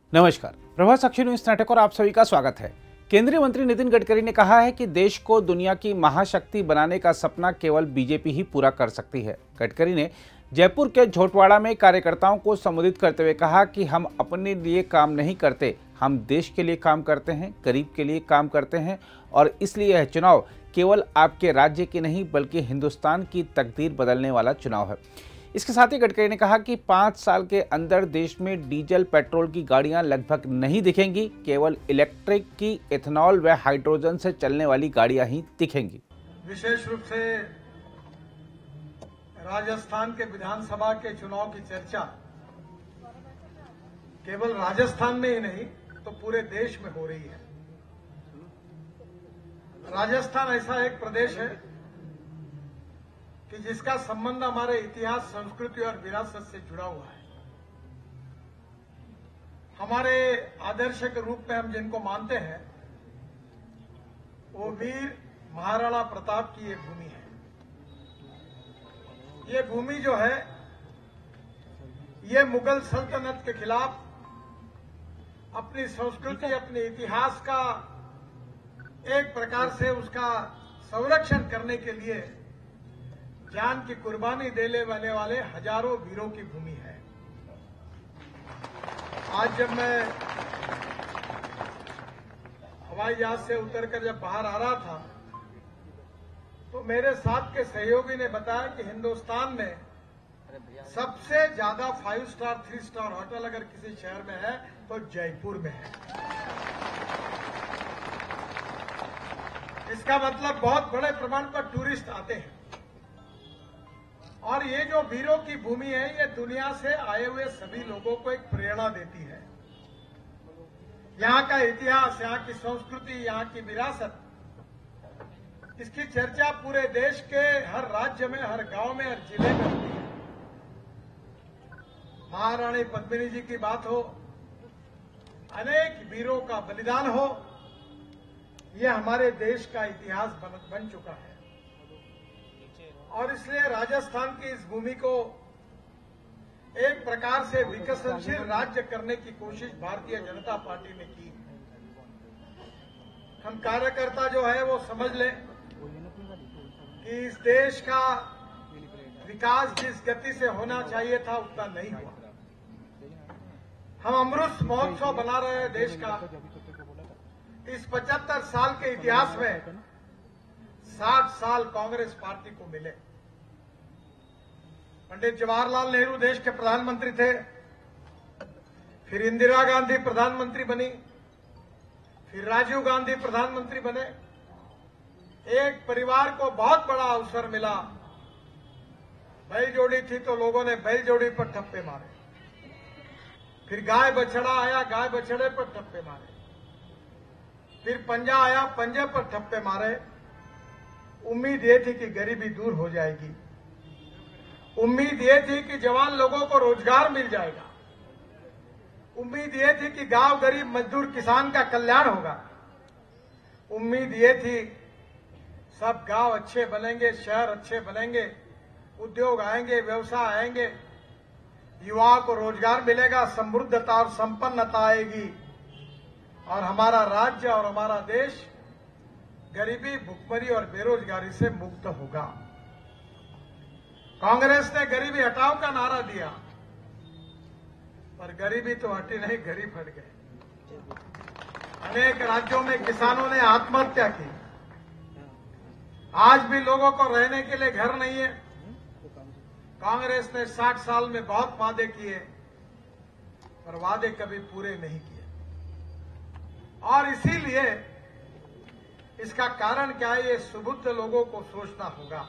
नमस्कार, प्रभात साक्षी न्यूज नाटक और आप सभी का स्वागत है। केंद्रीय मंत्री नितिन गडकरी ने कहा है कि देश को दुनिया की महाशक्ति बनाने का सपना केवल बीजेपी ही पूरा कर सकती है। गडकरी ने जयपुर के झोटवाड़ा में कार्यकर्ताओं को संबोधित करते हुए कहा कि हम अपने लिए काम नहीं करते, हम देश के लिए काम करते हैं, गरीब के लिए काम करते हैं और इसलिए यह चुनाव केवल आपके राज्य की नहीं बल्कि हिंदुस्तान की तकदीर बदलने वाला चुनाव है। इसके साथ ही गडकरी ने कहा कि 5 साल के अंदर देश में डीजल पेट्रोल की गाड़ियां लगभग नहीं दिखेंगी, केवल इलेक्ट्रिक की एथेनॉल व हाइड्रोजन से चलने वाली गाड़ियां ही दिखेंगी। विशेष रूप से राजस्थान के विधानसभा के चुनाव की चर्चा केवल राजस्थान में ही नहीं तो पूरे देश में हो रही है। राजस्थान ऐसा एक प्रदेश है कि जिसका संबंध हमारे इतिहास, संस्कृति और विरासत से जुड़ा हुआ है। हमारे आदर्श के रूप में हम जिनको मानते हैं वो वीर महाराणा प्रताप की ये भूमि है। ये भूमि जो है ये मुगल सल्तनत के खिलाफ अपनी संस्कृति, अपने इतिहास का एक प्रकार से उसका संरक्षण करने के लिए जान की कुर्बानी देने वाले हजारों वीरों की भूमि है। आज जब मैं हवाई जहाज से उतरकर जब बाहर आ रहा था तो मेरे साथ के सहयोगी ने बताया कि हिंदुस्तान में सबसे ज्यादा 5 स्टार 3 स्टार होटल अगर किसी शहर में है तो जयपुर में है। इसका मतलब बहुत बड़े प्रमाण पर टूरिस्ट आते हैं और ये जो वीरों की भूमि है ये दुनिया से आए हुए सभी लोगों को एक प्रेरणा देती है। यहाँ का इतिहास, यहाँ की संस्कृति, यहाँ की विरासत, इसकी चर्चा पूरे देश के हर राज्य में, हर गांव में, हर जिले में होती है। महारानी पद्मिनी जी की बात हो, अनेक वीरों का बलिदान हो, यह हमारे देश का इतिहास बन चुका है और इसलिए राजस्थान की इस भूमि को एक प्रकार से विकसनशील राज्य करने की कोशिश भारतीय जनता पार्टी ने की। हम कार्यकर्ता जो है वो समझ लें कि इस देश का विकास जिस गति से होना चाहिए था उतना नहीं हुआ। हम अमृत महोत्सव बना रहे हैं देश का। इस 75 साल के इतिहास में 60 साल कांग्रेस पार्टी को मिले। पंडित जवाहरलाल नेहरू देश के प्रधानमंत्री थे, फिर इंदिरा गांधी प्रधानमंत्री बनी, फिर राजीव गांधी प्रधानमंत्री बने। एक परिवार को बहुत बड़ा अवसर मिला। बैल जोड़ी थी तो लोगों ने बैल जोड़ी पर ठप्पे मारे, फिर गाय बछड़ा आया, गाय बछड़े पर ठप्पे मारे, फिर पंजा आया, पंजे पर ठप्पे मारे। उम्मीद ये थी कि गरीबी दूर हो जाएगी, उम्मीद ये थी कि जवान लोगों को रोजगार मिल जाएगा, उम्मीद ये थी कि गांव गरीब मजदूर किसान का कल्याण होगा, उम्मीद ये थी सब गांव अच्छे बनेंगे, शहर अच्छे बनेंगे, उद्योग आएंगे, व्यवसाय आएंगे, युवाओं को रोजगार मिलेगा, समृद्धता और संपन्नता आएगी और हमारा राज्य और हमारा देश गरीबी, भुखमरी और बेरोजगारी से मुक्त होगा। कांग्रेस ने गरीबी हटाओ का नारा दिया पर गरीबी तो हटी नहीं, गरीब हट गए। अनेक राज्यों में किसानों ने आत्महत्या की। आज भी लोगों को रहने के लिए घर नहीं है। कांग्रेस ने 60 साल में बहुत वादे किए पर वादे कभी पूरे नहीं किए और इसीलिए इसका कारण क्या है, ये सुबुद्ध लोगों को सोचना होगा।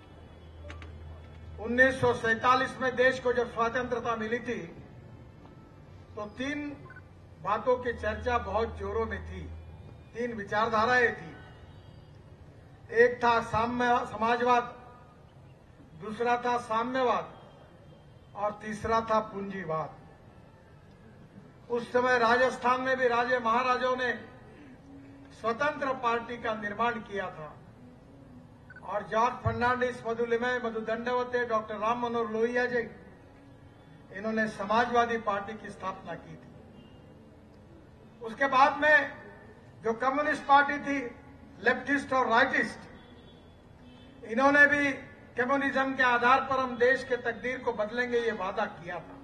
1947 में देश को जब स्वतंत्रता मिली थी तो 3 बातों की चर्चा बहुत जोरों में थी, 3 विचारधाराएं थी। एक था समाजवाद, दूसरा था साम्यवाद और तीसरा था पूंजीवाद। उस समय राजस्थान में भी राजे महाराजाओं ने स्वतंत्र पार्टी का निर्माण किया था और George Fernandes, Madhu Limaye, Madhu Dandavate, doctor Ram Manohar Lohia ji, इन्होंने समाजवादी पार्टी की स्थापना की थी। 1947 में 3 बातों की चर्चा जोरों में थी। एक था समाजवाद, दूसरा था साम्यवाद और तीसरा था पूंजीवाद। उस समय राजस्थान में भी राजे महाराजाओं ने स्वतंत्र पार्टी का निर्माण किया था और George Fernandes, Madhu Limaye, Madhu Dandavate, doctor Ram Manohar Lohia ji, इन्होंने समाजवादी पार्टी की स्थापना की थी। उसके बाद में जो कम्युनिस्ट पार्टी थी, लेफ्टिस्ट और राइटिस्ट, इन्होंने भी कम्युनिज्म के आधार पर हम देश के तकदीर को बदलेंगे ये वादा किया था।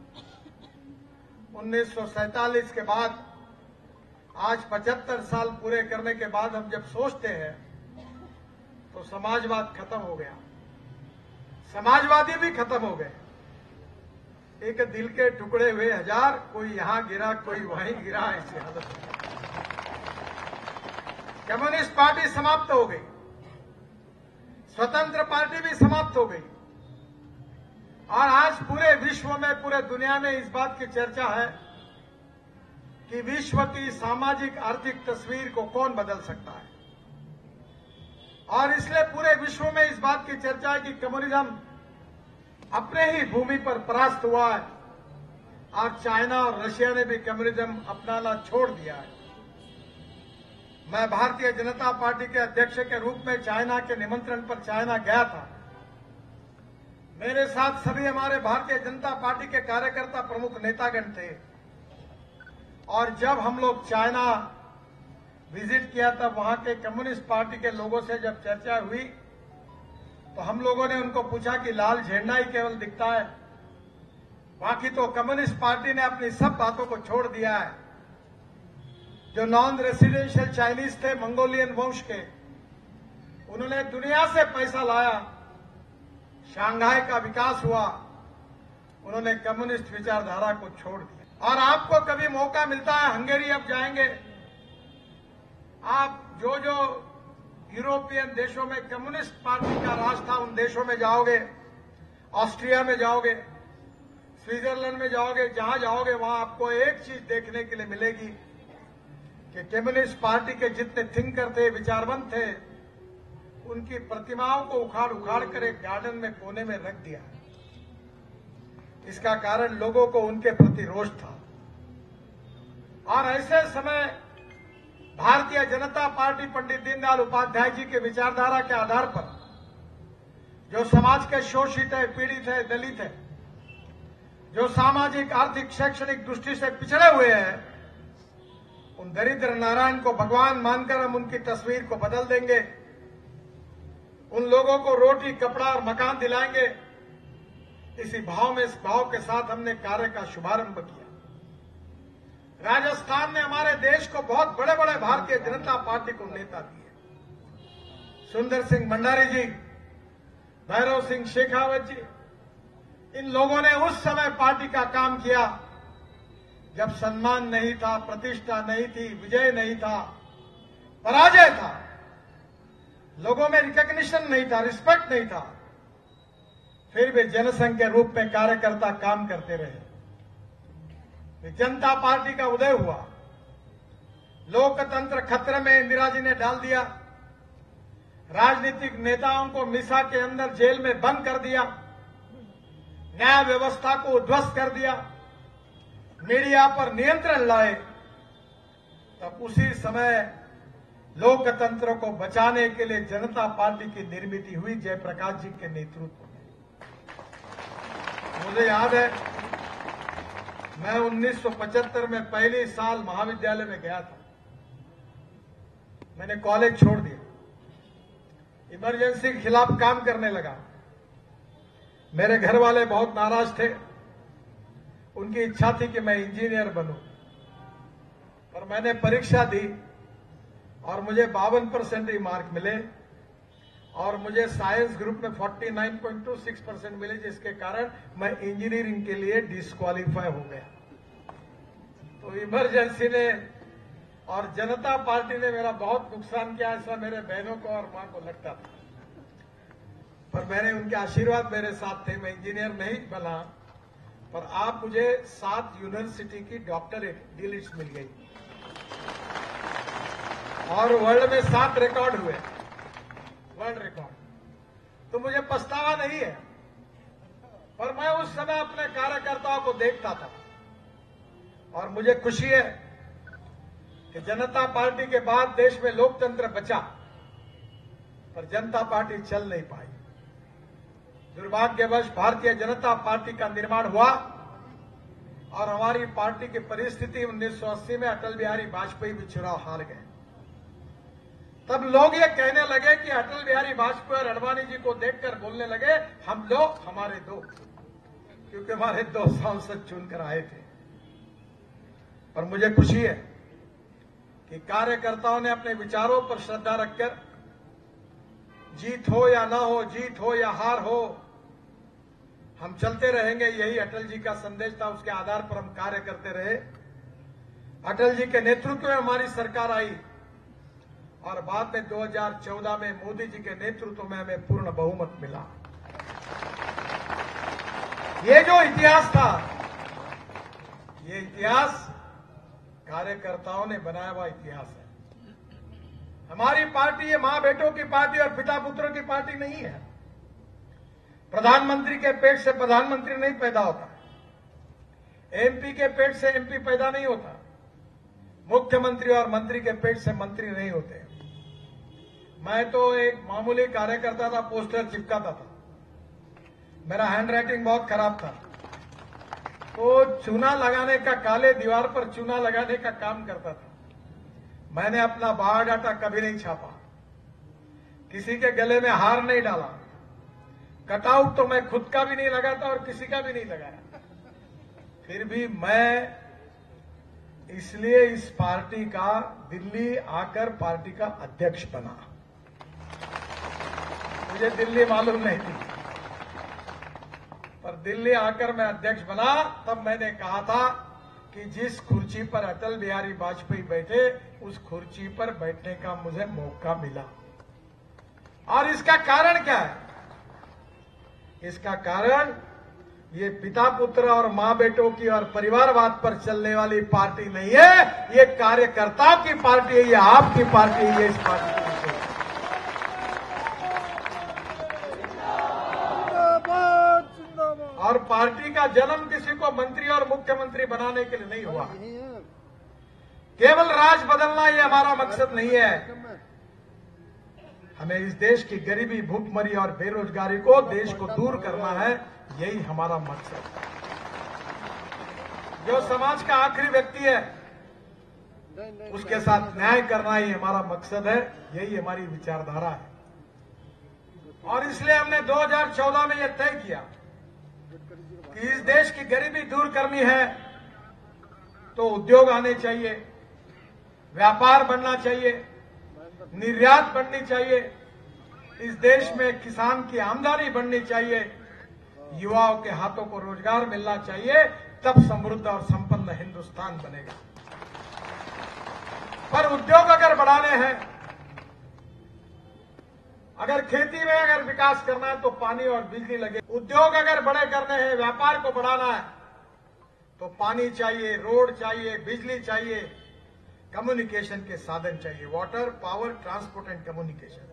1947 के बाद आज 75 साल पूरे करने के बाद हम जब सोचते हैं तो समाजवाद खत्म हो गया, समाजवादी भी खत्म हो गए। एक दिल के टुकड़े हुए हजार, कोई यहां गिरा कोई वहीं गिरा, ऐसी हालत हो गई। कम्युनिस्ट पार्टी समाप्त हो गई, स्वतंत्र पार्टी भी समाप्त हो गई, और आज पूरे विश्व में, पूरे दुनिया में इस बात की चर्चा है कि विश्व की सामाजिक आर्थिक तस्वीर को कौन बदल सकता है। और इसलिए पूरे विश्व में इस बात की चर्चा है कि कम्युनिज्म अपने ही भूमि पर परास्त हुआ है, और चाइना और रशिया ने भी कम्युनिज्म अपनाना छोड़ दिया है। मैं भारतीय जनता पार्टी के अध्यक्ष के रूप में चाइना के निमंत्रण पर चाइना गया था। मेरे साथ सभी हमारे भारतीय जनता पार्टी के कार्यकर्ता, प्रमुख नेतागण थे, और जब हम लोग चाइना विजिट किया तब वहां के कम्युनिस्ट पार्टी के लोगों से जब चर्चा हुई तो हम लोगों ने उनको पूछा कि लाल झंडा ही केवल दिखता है, बाकी तो कम्युनिस्ट पार्टी ने अपनी सब बातों को छोड़ दिया है। जो नॉन रेसिडेंशियल चाइनीज थे, मंगोलियन वंश के, उन्होंने दुनिया से पैसा लाया, शंघाई का विकास हुआ, उन्होंने कम्युनिस्ट विचारधारा को छोड़ दिया। और आपको कभी मौका मिलता है, हंगेरी अब जाएंगे आप, जो जो यूरोपियन देशों में कम्युनिस्ट पार्टी का राज था उन देशों में जाओगे, ऑस्ट्रिया में जाओगे, स्विट्जरलैंड में जाओगे, जहां जाओगे वहां आपको एक चीज देखने के लिए मिलेगी कि कम्युनिस्ट पार्टी के जितने थिंकर थे, विचारवंत थे, उनकी प्रतिमाओं को उखाड़ उखाड़ कर एक गार्डन में कोने में रख दिया। इसका कारण लोगों को उनके प्रति रोष था। और ऐसे समय भारतीय जनता पार्टी पंडित दीनदयाल उपाध्याय जी के विचारधारा के आधार पर जो समाज के शोषित है, पीड़ित है, दलित है, जो सामाजिक, आर्थिक, शैक्षणिक दृष्टि से पिछड़े हुए हैं, उन दरिद्र नारायण को भगवान मानकर हम उनकी तस्वीर को बदल देंगे, उन लोगों को रोटी, कपड़ा और मकान दिलाएंगे। इसी भाव में, इस भाव के साथ हमने कार्य का शुभारंभ किया। राजस्थान ने हमारे देश को बहुत बड़े बड़े भारतीय जनता पार्टी को नेता दिए। सुंदर सिंह भंडारी जी, भैरव सिंह शेखावत जी, इन लोगों ने उस समय पार्टी का काम किया जब सम्मान नहीं था, प्रतिष्ठा नहीं थी, विजय नहीं था, पराजय था, लोगों में रिकॉग्निशन नहीं था, रिस्पेक्ट नहीं था। फिर भी जनसंघ के रूप में कार्यकर्ता काम करते रहे। जनता पार्टी का उदय हुआ, लोकतंत्र खतरे में इंदिरा जी ने डाल दिया, राजनीतिक नेताओं को मिसा के अंदर जेल में बंद कर दिया, न्याय व्यवस्था को उध्वस्त कर दिया, मीडिया पर नियंत्रण लाए। तब उसी समय लोकतंत्र को बचाने के लिए जनता पार्टी की निर्मित हुई, जयप्रकाश जी के नेतृत्व में। मुझे याद है, मैं 1975 में पहले साल महाविद्यालय में गया था। मैंने कॉलेज छोड़ दिया, इमरजेंसी के खिलाफ काम करने लगा। मेरे घर वाले बहुत नाराज थे, उनकी इच्छा थी कि मैं इंजीनियर बनूं, पर मैंने परीक्षा दी और मुझे 52% ही मार्क मिले, और मुझे साइंस ग्रुप में 49.26% मिले, जिसके कारण मैं इंजीनियरिंग के लिए डिस्क्वालीफाई हो गया। तो इमरजेंसी ने और जनता पार्टी ने मेरा बहुत नुकसान किया, ऐसा मेरे बहनों को और मां को लगता था। पर मैंने उनके आशीर्वाद मेरे साथ थे, मैं इंजीनियर नहीं बना, पर आप मुझे 7 यूनिवर्सिटी की डॉक्टरेट डीलिट्स मिल गई, और वर्ल्ड में 7 रिकॉर्ड हुए, वर्ल्ड रिकॉर्ड। तो मुझे पछतावा नहीं है, पर मैं उस समय अपने कार्यकर्ताओं को देखता था, और मुझे खुशी है कि जनता पार्टी के बाद देश में लोकतंत्र बचा, पर जनता पार्टी चल नहीं पाई। दुर्भाग्यवश भारतीय जनता पार्टी का निर्माण हुआ, और हमारी पार्टी की परिस्थिति 1980 में अटल बिहारी वाजपेयी भी चुनाव हार गए। तब लोग ये कहने लगे कि अटल बिहारी वाजपेयी और अडवाणी जी को देखकर बोलने लगे हम लोग हमारे दो, क्योंकि हमारे दो सांसद चुनकर आए थे। पर मुझे खुशी है कि कार्यकर्ताओं ने अपने विचारों पर श्रद्धा रखकर जीत हो या ना हो, जीत हो या हार हो, हम चलते रहेंगे। यही अटल जी का संदेश था, उसके आधार पर हम कार्य करते रहे। अटल जी के नेतृत्व में हमारी सरकार आई और बाद में 2014 में मोदी जी के नेतृत्व में हमें पूर्ण बहुमत मिला। ये जो इतिहास था, ये इतिहास कार्यकर्ताओं ने बनाया हुआ इतिहास है। हमारी पार्टी ये मां बेटों की पार्टी और पिता पुत्रों की पार्टी नहीं है। प्रधानमंत्री के पेट से प्रधानमंत्री नहीं पैदा होता, एमपी के पेट से एमपी पैदा नहीं होता, मुख्यमंत्री और मंत्री के पेट से मंत्री नहीं होते। मैं तो एक मामूली कार्यकर्ता था, पोस्टर चिपकाता था, मेरा हैंडराइटिंग बहुत खराब था, तो चूना लगाने का, काले दीवार पर चूना लगाने का काम करता था। मैंने अपना बायोडाटा कभी नहीं छापा, किसी के गले में हार नहीं डाला, कटआउट तो मैं खुद का भी नहीं लगाता और किसी का भी नहीं लगाया। फिर भी मैं इसलिए इस पार्टी का दिल्ली आकर पार्टी का अध्यक्ष बना। मुझे दिल्ली मालूम नहीं थी, पर दिल्ली आकर मैं अध्यक्ष बना। तब मैंने कहा था कि जिस कुर्सी पर अटल बिहारी वाजपेयी बैठे, उस कुर्सी पर बैठने का मुझे मौका मिला। और इसका कारण क्या है? इसका कारण ये पिता पुत्र और मां बेटों की और परिवारवाद पर चलने वाली पार्टी नहीं है, ये कार्यकर्ताओं की पार्टी है, ये आपकी पार्टी है, ये इस पार्टी की विषय है। और पार्टी का जन्म किसी को मंत्री और मुख्यमंत्री बनाने के लिए नहीं हुआ। केवल राज बदलना ये हमारा मकसद नहीं है। हमें इस देश की गरीबी, भूखमरी और बेरोजगारी को, देश को दूर करना है, यही हमारा मकसद है। जो समाज का आखिरी व्यक्ति है, उसके साथ न्याय करना ही हमारा मकसद है, यही हमारी विचारधारा है। और इसलिए हमने 2014 में यह तय किया कि इस देश की गरीबी दूर करनी है तो उद्योग आने चाहिए, व्यापार बढ़ना चाहिए, निर्यात बढ़नी चाहिए, इस देश में किसान की आमदनी बढ़नी चाहिए, युवाओं के हाथों को रोजगार मिलना चाहिए, तब समृद्ध और संपन्न हिंदुस्तान बनेगा। पर उद्योग अगर बढ़ाने हैं, अगर खेती में अगर विकास करना है तो पानी और बिजली लगे। उद्योग अगर बड़े करने हैं, व्यापार को बढ़ाना है तो पानी चाहिए, रोड चाहिए, बिजली चाहिए, कम्युनिकेशन के साधन चाहिए, water, power, transport and communication.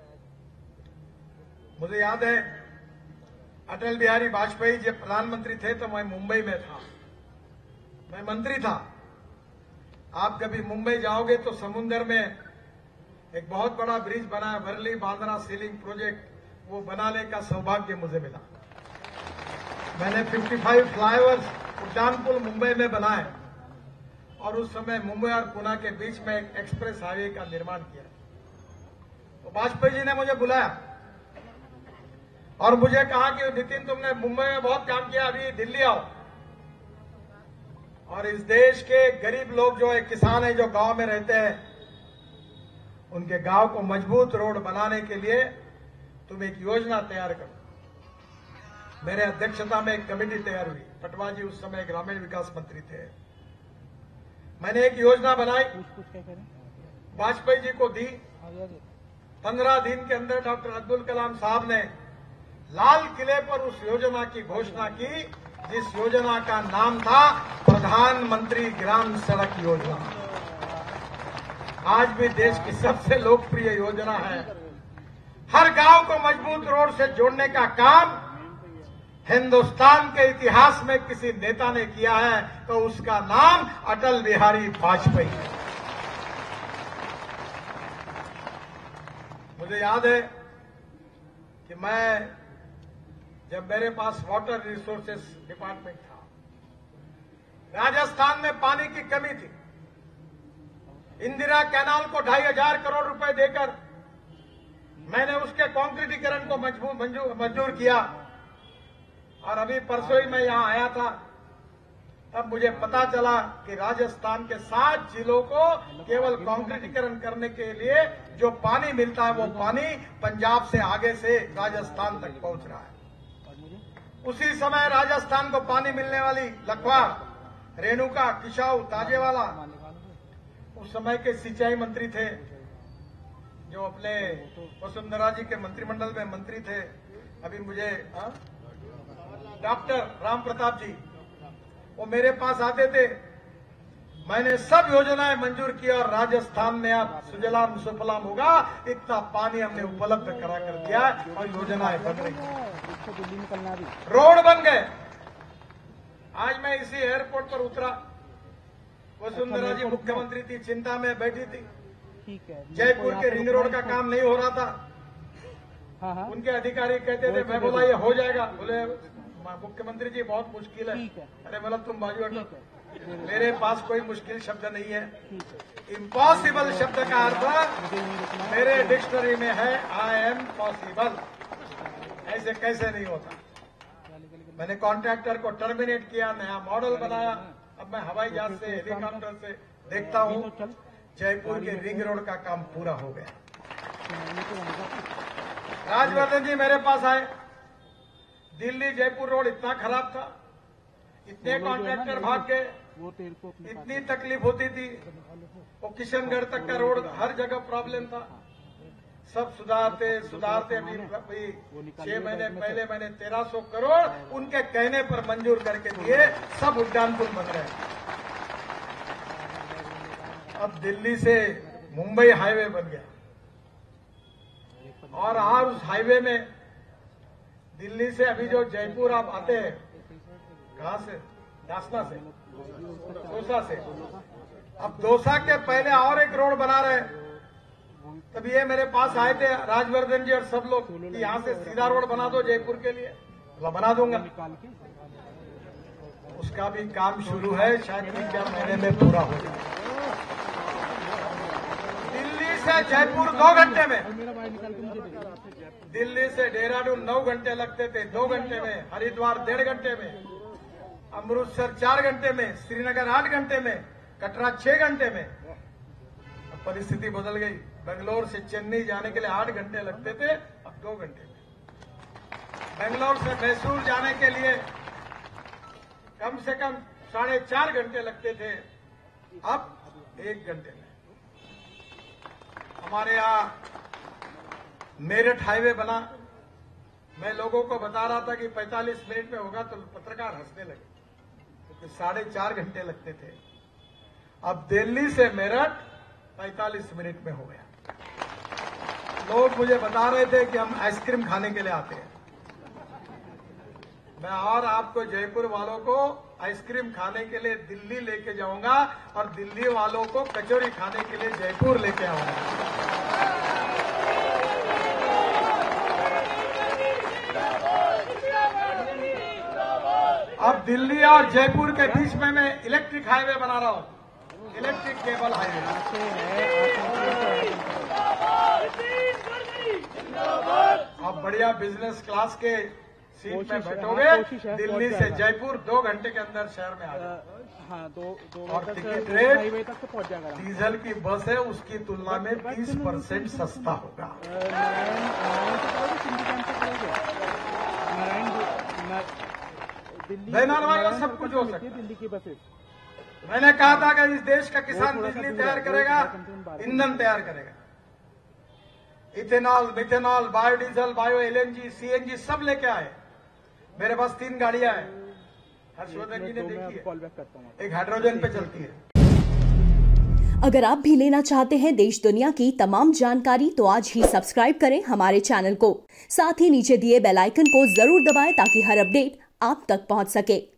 मुझे याद है अटल बिहारी वाजपेयी जब प्रधानमंत्री थे तो मैं मुंबई में था, मैं मंत्री था। आप कभी मुंबई जाओगे तो समुद्र में एक बहुत बड़ा ब्रिज बना है, वर्ली बांद्रा सीलिंग प्रोजेक्ट, वो बनाने का सौभाग्य मुझे मिला। मैंने 55 फ्लाईओवर्स, उड़ान पुल मुंबई में बनाए और उस समय मुंबई और पुणे के बीच में एक एक्सप्रेस हाईवे का निर्माण किया। तो वाजपेयी जी ने मुझे बुलाया और मुझे कहा कि नितिन, तुमने मुंबई में बहुत काम किया, अभी दिल्ली आओ और इस देश के गरीब लोग जो है, किसान है, जो गांव में रहते हैं, उनके गांव को मजबूत रोड बनाने के लिए तुम एक योजना तैयार करो। मेरे अध्यक्षता में एक कमेटी तैयार हुई। पटवा जी उस समय ग्रामीण विकास मंत्री थे। मैंने एक योजना बनाई, वाजपेयी जी को दी। 15 दिन के अंदर डॉक्टर अब्दुल कलाम साहब ने लाल किले पर उस योजना की घोषणा की, जिस योजना का नाम था प्रधानमंत्री ग्राम सड़क योजना। आज भी देश की सबसे लोकप्रिय योजना है। हर गांव को मजबूत रोड से जोड़ने का काम हिंदुस्तान के इतिहास में किसी नेता ने किया है तो उसका नाम अटल बिहारी वाजपेयी है। मुझे याद है कि जब मेरे पास वाटर रिसोर्सेस डिपार्टमेंट था, राजस्थान में पानी की कमी थी। इंदिरा कैनाल को 2,500 करोड़ रुपए देकर मैंने उसके कंक्रीटीकरण को मंजूर किया। और अभी परसों ही मैं यहां आया था, तब मुझे पता चला कि राजस्थान के 7 जिलों को केवल कंक्रीटीकरण करने के लिए जो पानी मिलता है वो पानी पंजाब से आगे से राजस्थान तक पहुंच रहा है। उसी समय राजस्थान को पानी मिलने वाली लखवा, रेणुका, किशाऊ, ताजेवाला, उस समय के सिंचाई मंत्री थे जो अपने वसुंधरा जी के मंत्रिमंडल में मंत्री थे, अभी मुझे डॉक्टर राम प्रताप जी, वो मेरे पास आते थे। मैंने सब योजनाएं मंजूर की और राजस्थान में अब सुजलाम सुफलाम होगा, इतना पानी हमने उपलब्ध करा कर दिया और योजनाएं बन रही हैं, रोड बन गए। आज मैं इसी एयरपोर्ट पर उतरा, वसुंधरा जी मुख्यमंत्री थी, चिंता में बैठी थी। जयपुर के रिंग रोड का काम नहीं हो रहा था। उनके अधिकारी कहते थे, मैं बोला ये हो जाएगा। बोले मुख्यमंत्री जी बहुत मुश्किल है। अरे बोला तुम बाजू हटो, मेरे पास कोई मुश्किल शब्द नहीं है। इम्पॉसिबल शब्द का अर्थ मेरे डिक्शनरी में है आई एम पॉसिबल। ऐसे कैसे नहीं होता। मैंने कॉन्ट्रैक्टर को टर्मिनेट किया, नया मॉडल बनाया। अब मैं हवाई जहाज से, हेलीकॉप्टर से देखता हूं जयपुर के रिंग रोड का काम पूरा हो गया। राजवर्धन जी मेरे पास आए, दिल्ली जयपुर रोड इतना खराब था, इतने कॉन्ट्रैक्टर भाग गए, इतनी तकलीफ होती थी। वो किशनगढ़ तक का रोड हर जगह प्रॉब्लम था। सब सुधारते अभी 6 महीने पहले मैंने 1300 करोड़ उनके कहने पर मंजूर करके दिए, सब उड्डान पुल बन रहे हैं। अब दिल्ली से मुंबई हाईवे बन गया और उस हाईवे में दिल्ली से अभी जो जयपुर आप आते हैं, कहां से, दासना से, दौसा से, अब दौसा के पहले और एक रोड बना रहे। तब ये मेरे पास आए थे राजवर्धन जी और सब लोग कि यहां से सीधा रोड बना दो जयपुर के लिए। बना दूंगा। उसका भी काम शुरू है, शायद 3-4 महीने में पूरा हो जाए। दिल्ली से जयपुर 2 घंटे में, दिल्ली से देहरादून 9 घंटे लगते थे, 2 घंटे में, हरिद्वार 1.5 घंटे में, अमृतसर 4 घंटे में, श्रीनगर 8 घंटे में, कटरा 6 घंटे में। अब परिस्थिति बदल गई। बेंगलोर से चेन्नई जाने के लिए 8 घंटे लगते थे, अब 2 घंटे में। बेंगलोर से मैसूर जाने के लिए कम से कम 4.5 घंटे लगते थे, अब 1 घंटे में। हमारे यहाँ मेरठ हाईवे बना। मैं लोगों को बता रहा था कि 45 मिनट में होगा, तो पत्रकार हंसने लगे, क्योंकि 4.5 घंटे लगते थे। अब दिल्ली से मेरठ 45 मिनट में हो गया। लोग मुझे बता रहे थे कि हम आइसक्रीम खाने के लिए आते हैं। मैं और आपको जयपुर वालों को आइसक्रीम खाने के लिए दिल्ली लेके जाऊंगा और दिल्ली वालों को कचौरी खाने के लिए जयपुर लेके आऊंगा। अब दिल्ली और जयपुर के बीच में मैं इलेक्ट्रिक हाईवे बना रहा हूं, इलेक्ट्रिक केबल हाईवे। अब बढ़िया बिजनेस क्लास के सीट में बैठोगे, दिल्ली से जयपुर 2 घंटे के अंदर शहर में आ जाओगे। और टिकट रेट तक तो पहुंच जाएगा। डीजल की बस है, उसकी तुलना में 30% सस्ता होगा। भाई सब कुछ हो सकता है। दिल्ली की बसें, मैंने कहा था कि इस देश का किसान बिजली तैयार करेगा, ईंधन तैयार करेगा। Ethanol, methanol, biodiesel, bio LNG, CNG सब लेके आए। मेरे पास 3 गाड़ियां हैं, हर्षवर्धन जी ने देखी है, एक हाइड्रोजन पे चलती है। अगर आप भी लेना चाहते हैं देश दुनिया की तमाम जानकारी, तो आज ही सब्सक्राइब करें हमारे चैनल को। साथ ही नीचे दिए बेल आइकन को जरूर दबाएं ताकि हर अपडेट आप तक पहुंच सके।